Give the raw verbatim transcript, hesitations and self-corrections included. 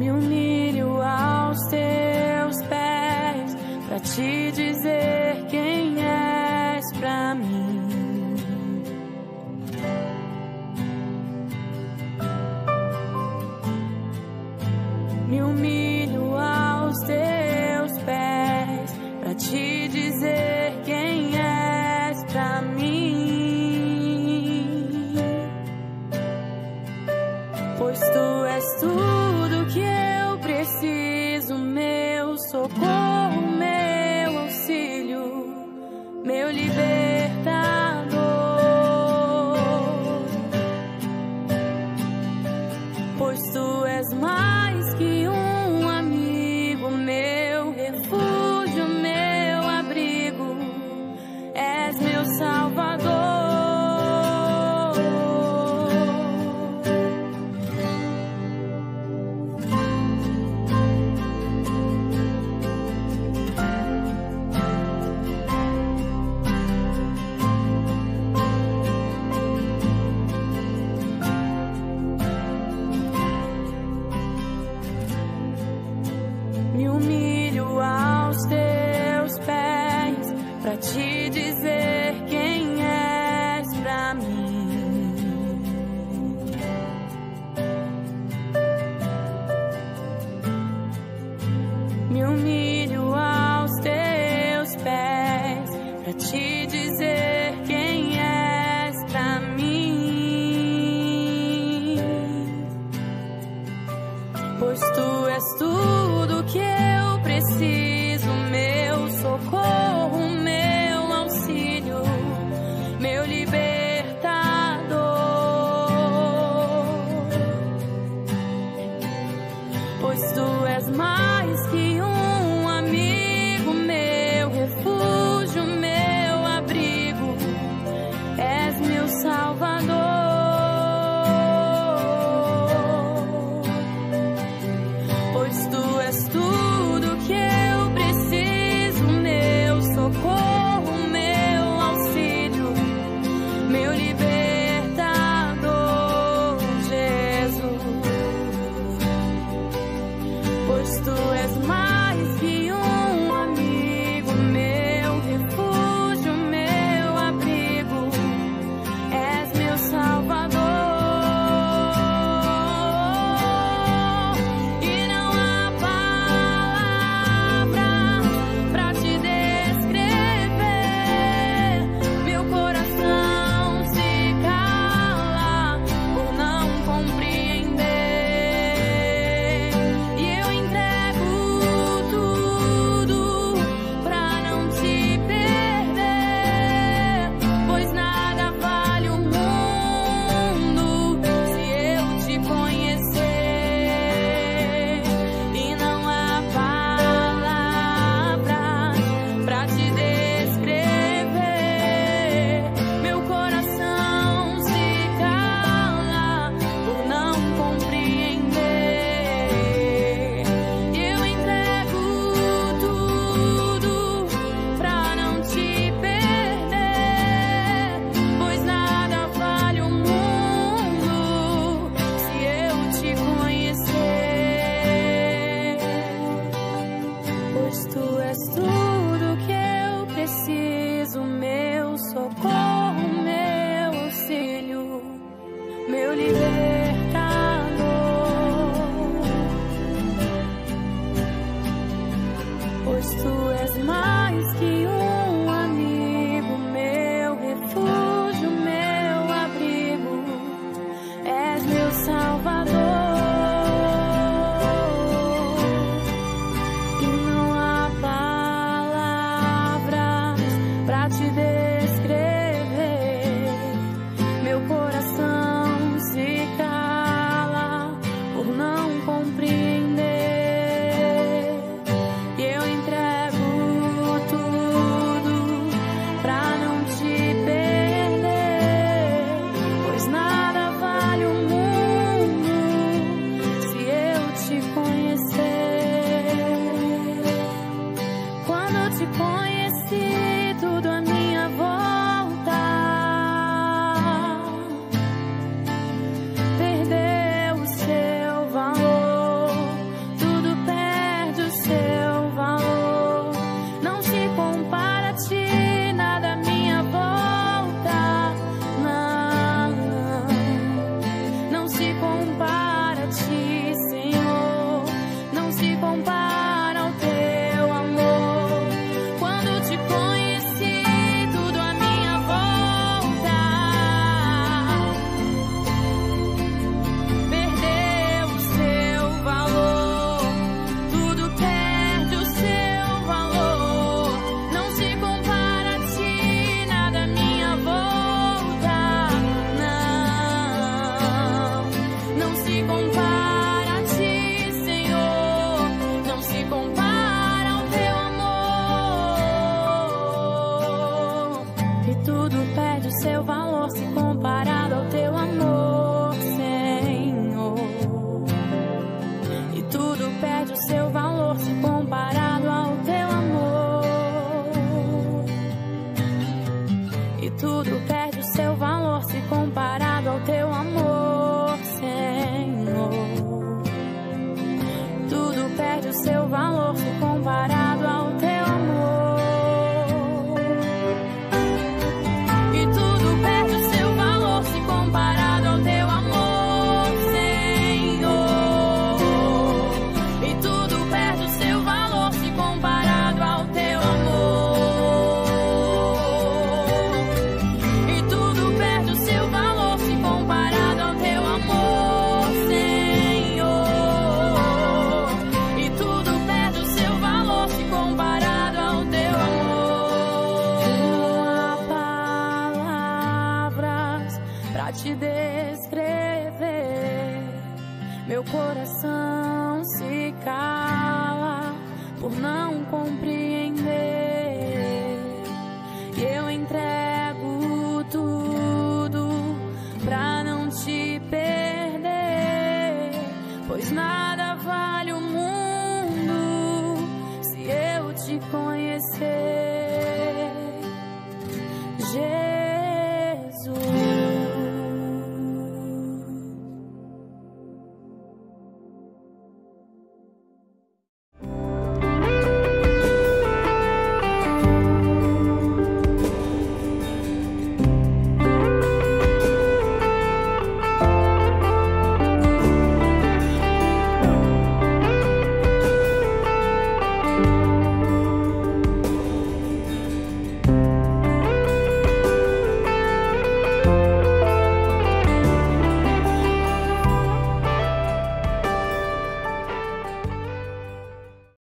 Me humilho aos teus pés pra te dizer quem és pra mim. Me humilho aos teus pés pra te dizer quem és pra mim. Pois tu és tudo que eu preciso, meu socorro, meu auxílio, meu libertador. Pois tu és mais que um amigo, meu refúgio, meu abrigo, és meu Salvador. Me humilho aos teus pés pra te dizer quem és pra mim. Me humilho aos teus pés pra te dizer quem és pra mim. Pois tu és tudo que eu preciso, meu socorro, meu auxílio, meu libertador. Pois tu és mais que um amigo, meu refúgio, meu abrigo, és meu Salvador. Pois tu és tudo que eu preciso, meu socorro, meu auxílio, meu libertador, Jesus. Pois tu és mais que um amigo, meu refúgio, meu abrigo, és meu Salvador. Pois tu és tudo que eu preciso, meu socorro, meu auxílio, meu libertador. Pois tu és mais que um amigo, meu refúgio, meu abrigo, és meu Salvador. Te descrever, meu coração se cala por não compreender. E eu entrego tudo pra não te perder, pois nada vale o mundo meu coração se cala por não compreender. E eu entrego tudo pra não te perder, pois nada vale o mundo se eu te conhecer.